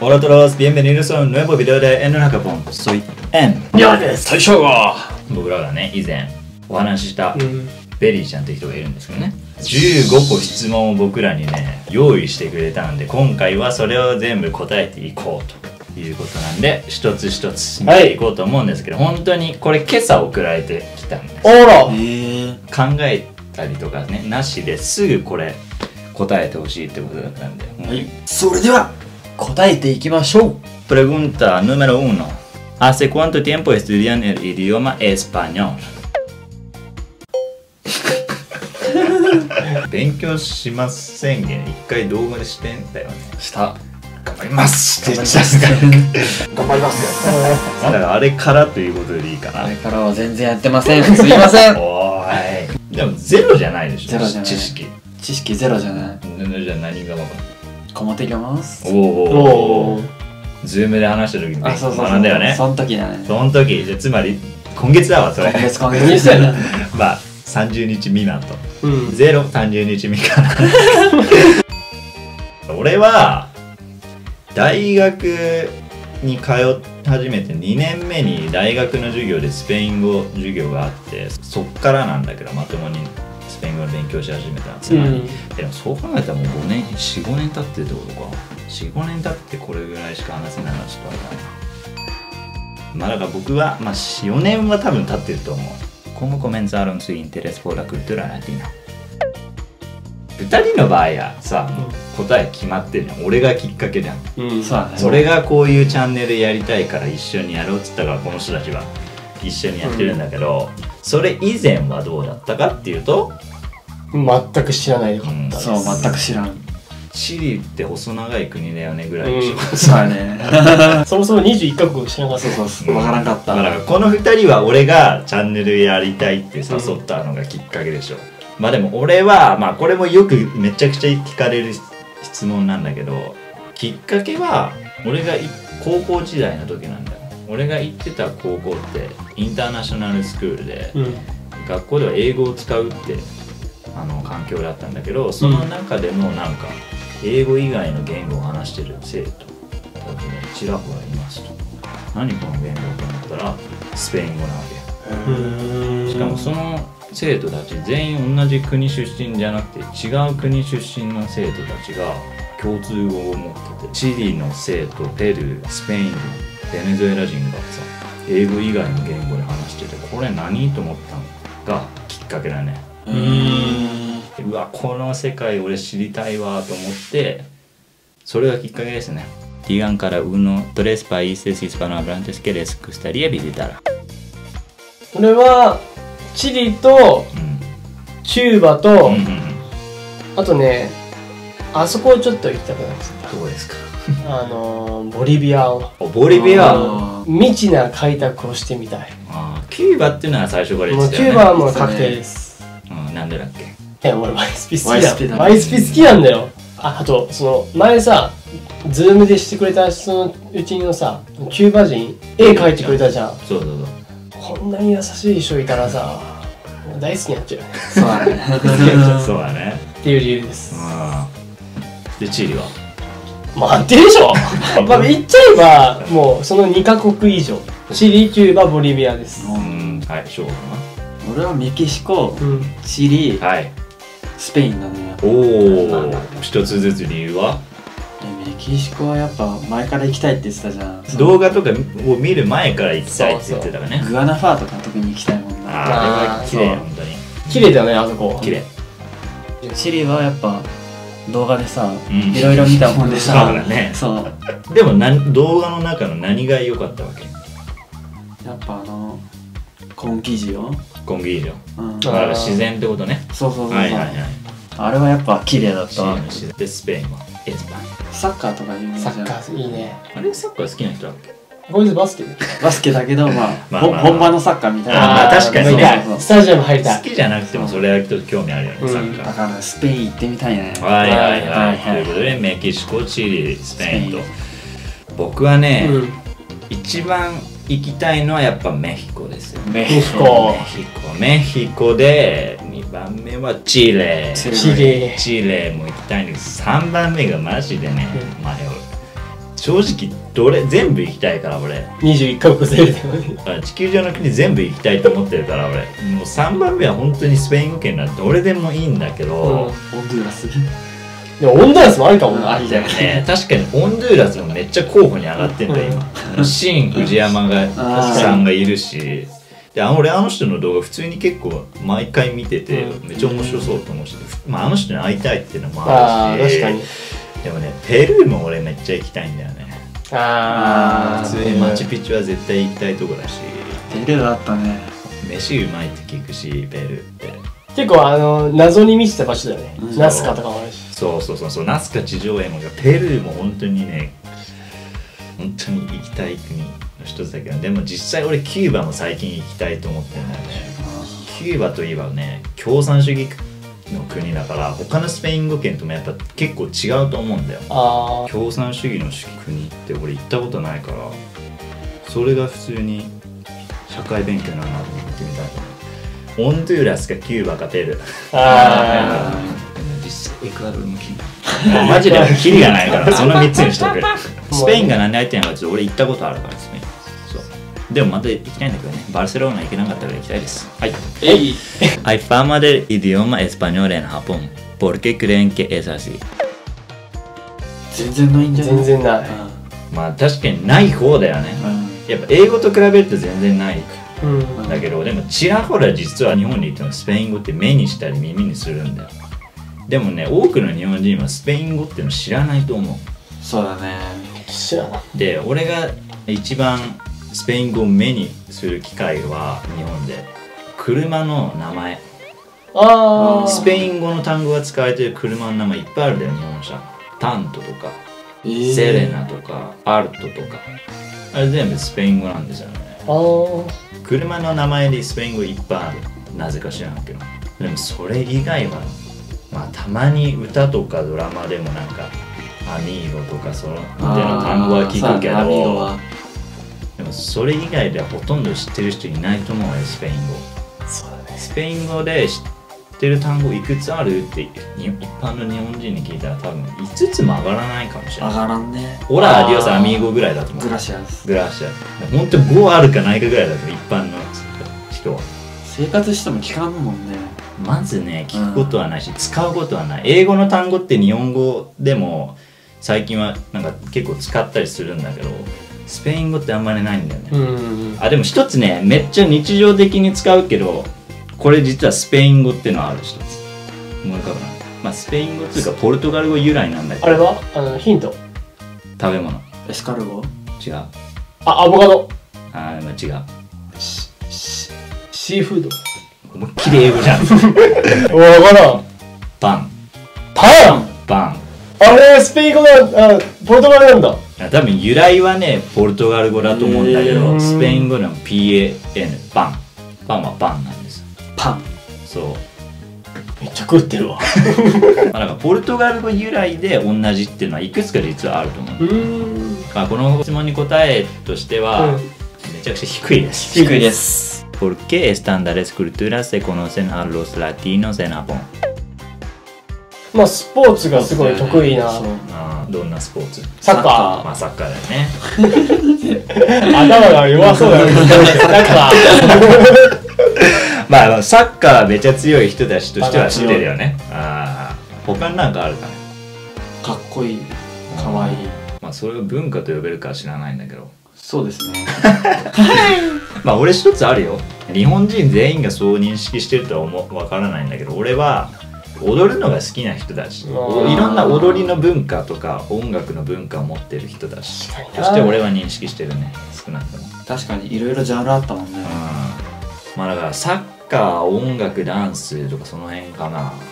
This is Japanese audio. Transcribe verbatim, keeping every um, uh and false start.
Hola a todos, bienvenidos a un nuevo video de En una Japón. Soy En。 りょうです。最初は僕らがね、以前お話ししたうんベリーちゃんって人がいるんですけどね。じゅうごこ質問を僕らにね、用意してくれたんで、今回はそれを全部答えていこうということなんで、一つ一つ見ていこうと思うんですけど、はい、本当にこれ今朝送られてきたんです。 あら、 考えたりとかね、なしですぐこれ答えてほしいってことだったんで。 はい、それでは答えていきましょう。 Pregunta número uno. ¿Hace cuánto tiempo estudian el idioma español? 勉強しませんね。一回動画でしてんだよね。 した頑張りますって言っちゃう頑張りますよ。 だからあれからということでいいかな。 あれからは全然やってません。すいません。 おーい。でもゼロじゃないでしょ。 ゼロじゃない。 知識。 知識ゼロじゃない。 じゃあ何が分かる？ こもっていきます。 おーおー。ズームで話した時に学んだよね。 その時だね。 その時、じゃつまり今月だわそれ。 今月今月だよね。 まあさんじゅうにち未満と。 うん。 ゼロさんじゅうにち未満。俺は大学に通い始めてにねんめに大学の授業でスペイン語授業があって、そっからなんだけどまともにスペイン語の勉強し始めたんですよ、うん、でもそう考えたらもうごねん、よん、ごねん経ってるってことか。よん、ごねん経ってこれぐらいしか話せないのはちょっとあれだな。まあだから僕は、まあよねんは多分経ってると思う。¿Cómo comenzaron su interés por la cultura latina? ふたりの場合はさ、うん、答え決まってるじゃん。俺がきっかけじゃん、うん、そうね、俺がこういうチャンネルやりたいから一緒にやろうっつったからこの人たちは一緒にやってるんだけど、うん、それ以前はどうだったかっていうと全く知らないでかった、うん、そう全く知らん。 チリって細長い国だよねぐらいでしょ、 うん、そうだね。そもそもにじゅういっかこく知らなかった。そうそう、分からんかった。 だからこのふたりは俺がチャンネルやりたいって誘ったのがきっかけでしょ、うん、まあでも俺はまあこれもよくめちゃくちゃ聞かれる質問なんだけど、きっかけは俺が高校時代の時なんだよ。俺が行ってた高校ってインターナショナルスクールで、うん、学校では英語を使うってあの環境だったんだけど、その中でもなんか英語以外の言語を話してる生徒たちねちらほらいますと。何この言語と思ったらスペイン語なわけ。しかもその生徒たち全員同じ国出身じゃなくて違う国出身の生徒たちが共通語を持ってて、チリの生徒、ペルー、スペイン、ベネズエラ人がさ英語以外の言語で話してて、これ何と思ったのがきっかけだね。うーん、うわこの世界俺知りたいわと思って、それがきっかけですね。Digan cada uno tres países hispanohablantes que les gustaría visitar。 これはチリと、うん、キューバと、うんうん、あとねあそこをちょっと行きたくなっちゃった。 どこですか？ あのボリビアを。 ボリビア未知な開拓をしてみたい。 あキューバっていうのは最初から言ってたよね。 もうキューバはもう確定です。 うん、なんでだっけ？ え、俺ワイスピ好きだ。ワイスピ好きなんだよ。あ、あとその前さズームでしてくれたそのうちのさキューバ人絵描いてくれたじゃん。そうそうそう。こんなに優しい人いたらさ大好きになっちゃうよね。そうだね。 そうだね。 っていう理由です。 でチリは？ まあ安定でしょ。まあ言っちゃえばもうそのにかこく以上。チリ、キューバ、ボリビアです。 うん、はい、そうかな。 俺はメキシコ、うん、チリ、はい、スペインなのよ。 おお、一つずつ理由は？ メキシコはやっぱ前から行きたいって言ってたじゃん。 動画とかを見る前から行きたいって言ってたからね。 グアナファーとか特に行きたいもんね。 ああ、あれは綺麗本当に。 綺麗だよねあそこ。 綺麗。 チリはやっぱ動画でさ、いろいろ見たもんでさ。 そうだね。 そう。 でもな動画の中の何が良かったわけ？ やっぱあのコンキジオ。 コンキジオ。うん。だから自然ってことね。 そうそうそう。 はいはいはい。 あれはやっぱ綺麗だったわ。 でスペインはエスパイン。 サッカーとか有名じゃん。 サッカーいいね。 あれサッカー好きな人だっけ？ こいつバスケバスケだけどまあ本場のサッカーみたいな。 まあ確かにね。 スタジアム入りたい。 好きじゃなくてもそれはちょっと興味あるよねサッカー。 だからスペイン行ってみたいね。 はいはいはい。ということでメキシコ、チリ、スペインと。僕はね一番行きたいのはやっぱメヒコですよ。 メヒコ。 メヒコ。メヒコでにばんめはチレ。 チレ。 チレも行きたいんです。さんばんめがマジでね迷う。 正直どれ全部行きたいから俺にじゅういっかこく全て地球上の国全部行きたいと思ってるから俺もうさんばんめは本当にスペイン語圏なんて俺でもいいんだけど、うん、 オンドゥーラスでもオンドゥーラスもあるかもな、 ありだよね。 確かにオンドゥーラスもめっちゃ候補に上がってんだよ今。シーン藤山がさんがいるし、で俺あの人の動画普通に結構毎回見ててめっちゃ面白そうと思うし、まああの人に会いたいっていうのもあるし、確かに。でもねペルーも俺めっちゃ行きたいんだよね。ああ、普通にマチュピチュは絶対行きたいとこだし。 ペルーあったね。 飯うまいって聞くしペルーって。 結構あの謎に満ちた場所だよね。ナスカとかもあるし。 そうそうそうそう、ナスカ地上絵もペルーも本当にね本当に行きたい国の一つだけど、でも実際俺キューバも最近行きたいと思ってるんだよね。キューバといえばね共産主義の国だから他のスペイン語圏ともやっぱ結構違うと思うんだよ。あ共産主義の国って俺行ったことないからそれが普通に社会勉強になるなと思ってみたい。オンドゥーラスかキューバかペルー。ああ。実際エクアドルもキリマジでキリがないからそのみっつにしとく。スペインが何で入ってないかちょっと俺行ったことあるからスペイン。そうでもまた行きたいんだけどね、バルセロナ行けなかったから行きたいです。はい。Hay fama del idioma español en Japón. ¿Por qué creen que es así? 全然ないんじゃない？ 全然ない。 まあ確かにない方だよね。やっぱ英語と比べると全然ない。うん、だけどでもちらほら実は日本にいてもスペイン語って目にしたり耳にするんだよ。でもね多くの日本人はスペイン語っていうの知らないと思う。 そうだね、 知らない。 で俺が一番スペイン語を目にする機会は日本で車の名前、あスペイン語の単語が使われてる車の名前いっぱいあるんだよ日本車。タントとか、えー、セレナとかアルトとかあれ全部スペイン語なんですよね。あ車の名前でスペイン語いっぱいある。なぜか知らんけど。でもそれ以外はまあたまに歌とかドラマでもなんかアミーゴとかその手の単語は聞くけど、でもそれ以外ではほとんど知ってる人いないと思うよスペイン語。そうだね。スペイン語で知ってる単語いくつあるって一般の日本人に聞いたら多分いつつも上がらないかもしれない。 上がらんね。 オラアディオスアミーゴぐらいだと思う。 グラシアス。 グラシアス。ほんとごあるかないかぐらいだと一般の人は。 生活しても聞かんもんね。 まずね聞くことはないし、うん、使うことはない。英語の単語って日本語でも最近はなんか結構使ったりするんだけどスペイン語ってあんまりないんだよね。うんうんうん、あでも一つねめっちゃ日常的に使うけどこれ実はスペイン語っていうのはある一つ思い浮かぶな。まあスペイン語っていうかポルトガル語由来なんだけど。 あれはあのヒント食べ物。 エスカルゴ。 違う。 あアボカド。 あー違う。 ししシーフード。 思いっきり英語じゃん。 おわからん。 パン。 パン。 パン。 あれスペイン語だ。あポルトガルなんだ。 多分由来はねポルトガル語だと思うんだけどスペイン語の ピーエーエヌ パン。パンはパンなんです。 パン。 そうめっちゃ食ってるわ。 まあなんかポルトガル語由来で同じっていうのはいくつか実はあると思う。うんまあこの質問に答えとしては、うん、めちゃくちゃ低いです。 低いです。 ¿Por qué estándares culturas se conocen a los latinos en Japón? まあスポーツがすごい得意な。 あどんなスポーツ？ サッカー。 まあサッカーだよね。 頭が弱そうだよね。サッカー。まあサッカーめちゃ強い人たちとしては知ってるよね。ああ他になんかあるかね。 かっこいい、かわいい。 まあそれを文化と呼べるかは知らないんだけど。 そうですね。 まあ俺一つあるよ。日本人全員がそう認識してるとは思うわからないんだけど俺は踊るのが好きな人たちいろんな踊りの文化とか音楽の文化を持ってる人たちとして俺は認識してるね少なくとも。 確かにいろいろジャンルあったもんね。 うんまあだからサッカー音楽ダンスとかその辺かな。